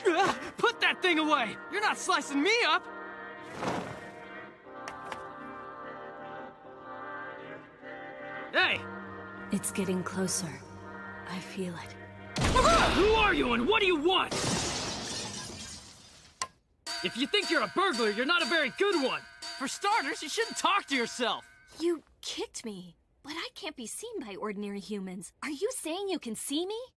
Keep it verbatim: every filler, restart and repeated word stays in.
Ugh, put that thing away! You're not slicing me up! Hey! It's getting closer. I feel it. Who are you and what do you want? If you think you're a burglar, you're not a very good one. For starters, you shouldn't talk to yourself. You kicked me, but I can't be seen by ordinary humans. Are you saying you can see me?